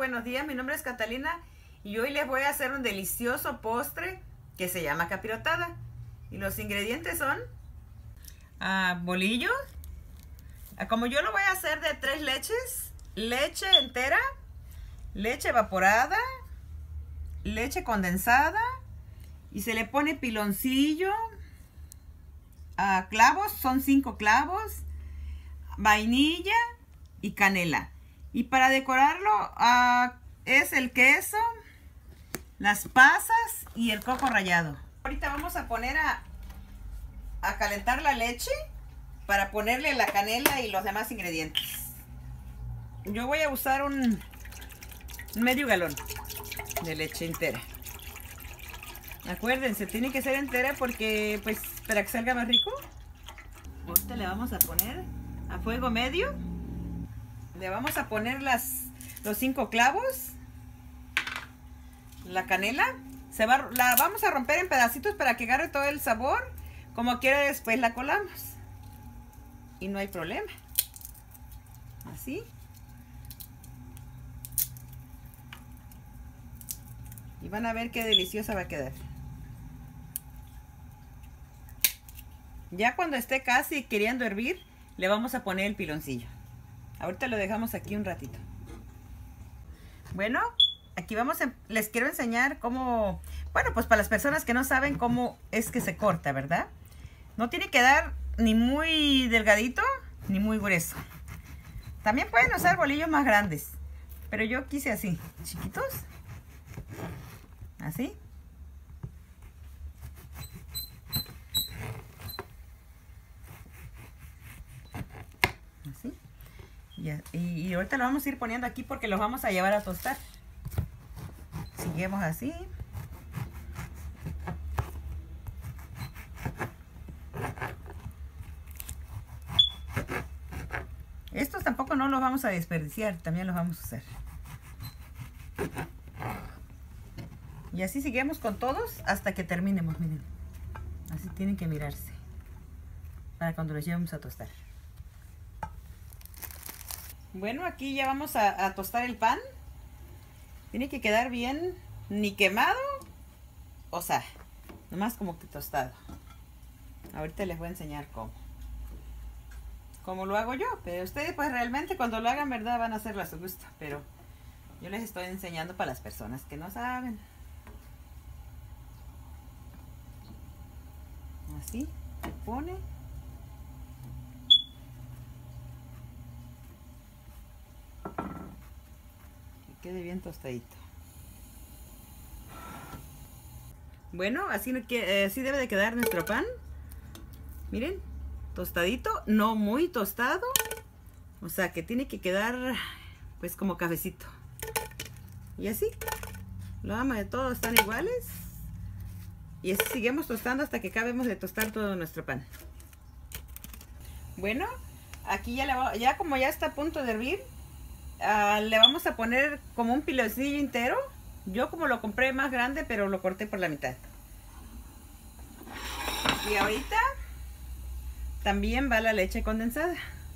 buenos días, mi nombre es Catalina y hoy les voy a hacer un delicioso postre que se llama capirotada. Y los ingredientes son bolillo, como yo lo voy a hacer de 3 leches, leche entera, leche evaporada, leche condensada y se le pone piloncillo, clavos, son 5 clavos, vainilla y canela. Y para decorarlo es el queso, las pasas y el coco rallado. Ahorita vamos a poner a calentar la leche para ponerle la canela y los demás ingredientes. Yo voy a usar un medio galón de leche entera. Acuérdense, tiene que ser entera porque pues para que salga más rico. Ahorita le vamos a poner a fuego medio. Le vamos a poner los 5 clavos, la canela, la vamos a romper en pedacitos para que agarre todo el sabor. Como quiera después la colamos y no hay problema. Así. Y van a ver qué deliciosa va a quedar. Ya cuando esté casi queriendo hervir, le vamos a poner el piloncillo. Ahorita lo dejamos aquí un ratito. Bueno, aquí les quiero enseñar cómo, bueno, pues para las personas que no saben cómo es que se corta, ¿verdad? No tiene que dar ni muy delgadito, ni muy grueso. También pueden usar bolillos más grandes, pero yo quise así, chiquitos. Así. Así. Y ahorita lo vamos a ir poniendo aquí porque los vamos a llevar a tostar. Seguimos así. Estos tampoco no los vamos a desperdiciar, también los vamos a usar. Y así seguimos con todos hasta que terminemos, miren. Así tienen que mirarse para cuando los llevemos a tostar. Bueno, aquí ya vamos a tostar el pan. Tiene que quedar bien, ni quemado, o sea, nomás como que tostado. Ahorita les voy a enseñar cómo lo hago yo. Pero ustedes pues realmente cuando lo hagan, verdad, van a hacerlo a su gusto. Pero yo les estoy enseñando para las personas que no saben. Así, se pone. Quede bien tostadito. Bueno, así debe de quedar nuestro pan. Miren, tostadito, no muy tostado. O sea que tiene que quedar pues como cafecito. Y así, lo vamos de todos, están iguales. Y así seguimos tostando hasta que acabemos de tostar todo nuestro pan. Bueno, aquí ya como ya está a punto de hervir, le vamos a poner como un piloncillo entero. Yo como lo compré más grande, pero lo corté por la mitad. Y ahorita también va la leche condensada.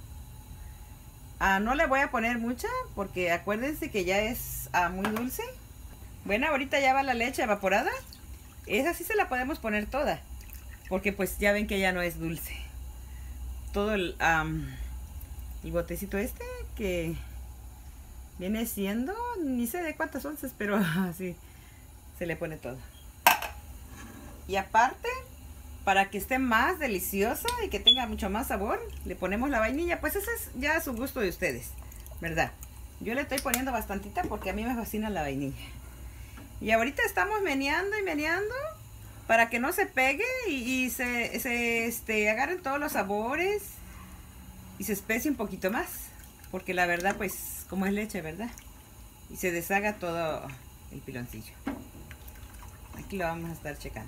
No le voy a poner mucha porque acuérdense que ya es muy dulce. Bueno, ahorita ya va la leche evaporada. Esa sí se la podemos poner toda, porque pues ya ven que ya no es dulce. Todo el botecito este que viene siendo, ni sé de cuántas onzas, pero así se le pone todo. Y aparte, para que esté más deliciosa y que tenga mucho más sabor, le ponemos la vainilla. Pues ese es ya a su gusto de ustedes, ¿verdad? Yo le estoy poniendo bastantita porque a mí me fascina la vainilla. Y ahorita estamos meneando y meneando para que no se pegue y se agarren todos los sabores y se especie un poquito más. Porque la verdad, pues, como es leche, ¿verdad? Y se deshaga todo el piloncillo. Aquí lo vamos a estar checando.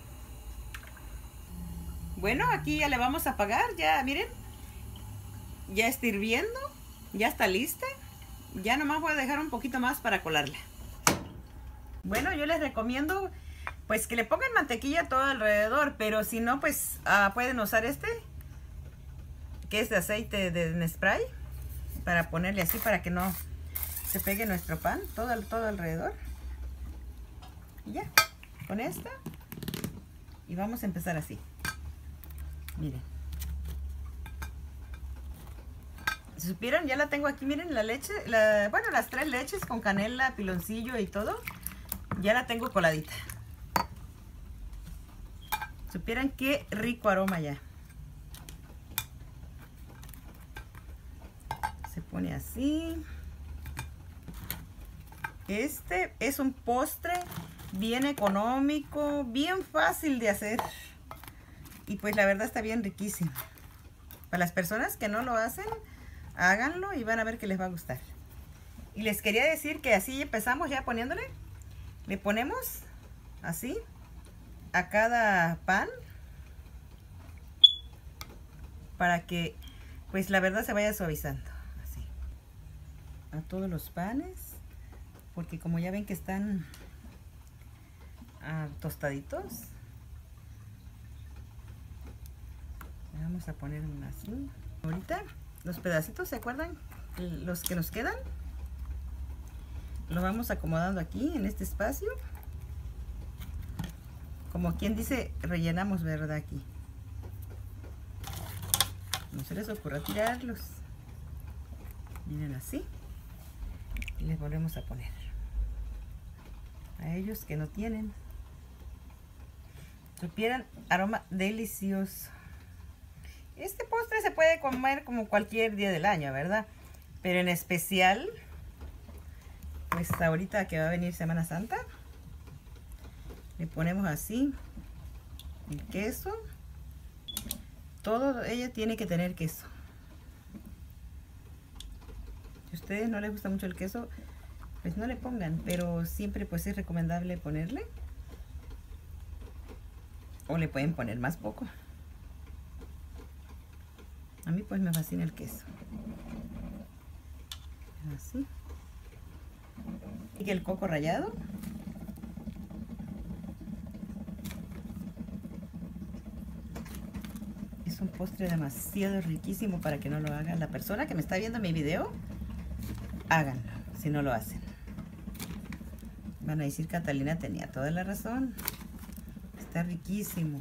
Bueno, aquí ya le vamos a apagar. Ya, miren. Ya está hirviendo. Ya está lista. Ya nomás voy a dejar un poquito más para colarla. Bueno, yo les recomiendo pues que le pongan mantequilla todo alrededor. Pero si no, pues pueden usar que es de aceite de spray. Para ponerle así, para que no se pegue nuestro pan, todo alrededor. Y ya, con esta. Y vamos a empezar así. Miren. Si supieran, ya la tengo aquí, miren la leche, bueno, las 3 leches con canela, piloncillo y todo. Ya la tengo coladita. Supieran qué rico aroma ya. Se pone así. Este es un postre bien económico, bien fácil de hacer. Y pues la verdad está bien riquísimo. Para las personas que no lo hacen, háganlo y van a ver que les va a gustar. Y les quería decir que así empezamos ya poniéndole. Le ponemos así a cada pan. Para que pues la verdad se vaya suavizando. Así. A todos los panes. Porque como ya ven que están tostaditos. Vamos a poner una así. Ahorita los pedacitos, ¿se acuerdan? Los que nos quedan. Lo vamos acomodando aquí en este espacio. Como quien dice, rellenamos, ¿verdad? Aquí. No se les ocurra tirarlos. Miren así. Y les volvemos a poner. A ellos que no tienen. Supieran, aroma delicioso. Este postre se puede comer como cualquier día del año, ¿verdad? Pero en especial, pues ahorita que va a venir Semana Santa, le ponemos así el queso. Todo ella tiene que tener queso. Si a ustedes no les gusta mucho el queso, pues no le pongan, pero siempre pues es recomendable ponerle. O le pueden poner más poco. A mí pues me fascina el queso. Así. Y el coco rallado. Es un postre demasiado riquísimo para que no lo hagan. La persona que me está viendo mi video, háganlo si no lo hacen. Van a decir, Catalina tenía toda la razón. Está riquísimo.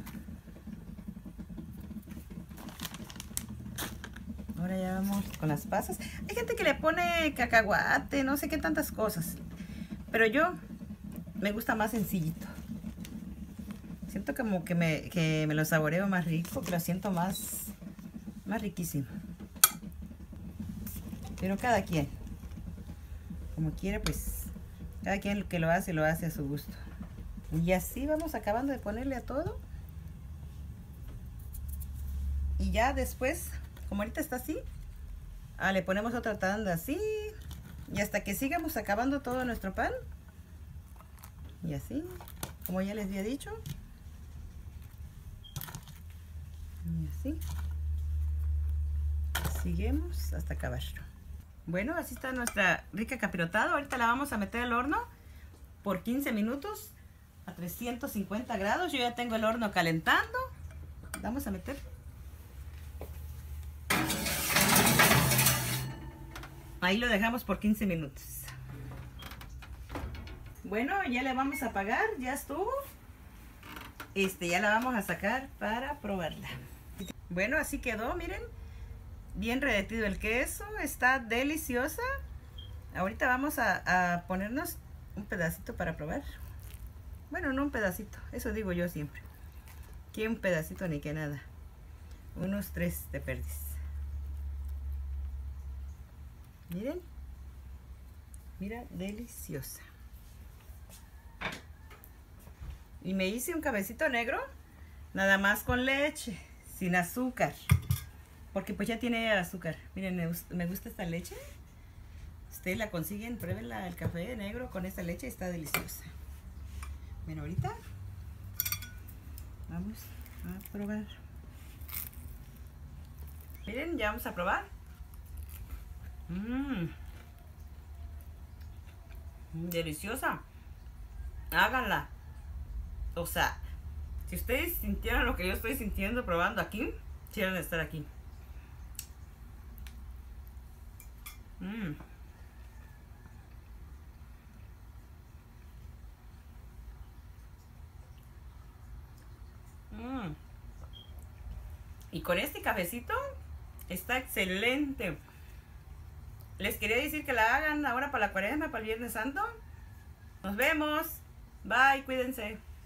Ahora ya vamos con las pasas. Hay gente que le pone cacahuate, no sé qué tantas cosas. Pero yo me gusta más sencillito. Siento como que me lo saboreo más rico, que lo siento más riquísimo. Pero cada quien, como quiera, pues cada quien que lo hace a su gusto. Y así vamos acabando de ponerle a todo. Y ya después, como ahorita está así, le ponemos otra tanda así. Y hasta que sigamos acabando todo nuestro pan. Y así, como ya les había dicho. Y así. Seguimos hasta acabarlo. Bueno, así está nuestra rica capirotada. Ahorita la vamos a meter al horno por 15 minutos a 350 grados. Yo ya tengo el horno calentando. Vamos a meter. Ahí lo dejamos por 15 minutos. Bueno, ya le vamos a apagar. Ya estuvo. Ya la vamos a sacar para probarla. Bueno, así quedó, miren. Bien derretido el queso. Está deliciosa. Ahorita vamos a ponernos un pedacito para probar. Bueno, no un pedacito. Eso digo yo siempre. Que un pedacito ni que nada. Unos 3 de perdiz. Miren. Mira, deliciosa. Y me hice un cabecito negro. Nada más con leche. Sin azúcar. Porque pues ya tiene azúcar. Miren, me gusta esta leche. Ustedes la consiguen, pruébenla, el café negro con esta leche. Está deliciosa. Bueno, ahorita vamos a probar. Miren, ya vamos a probar. Deliciosa. Háganla. O sea, si ustedes sintieran lo que yo estoy sintiendo probando aquí, quieren estar aquí. Y con este cafecito está excelente. Les quería decir que la hagan ahora para la Cuaresma, para el Viernes Santo. Nos vemos. Bye, cuídense.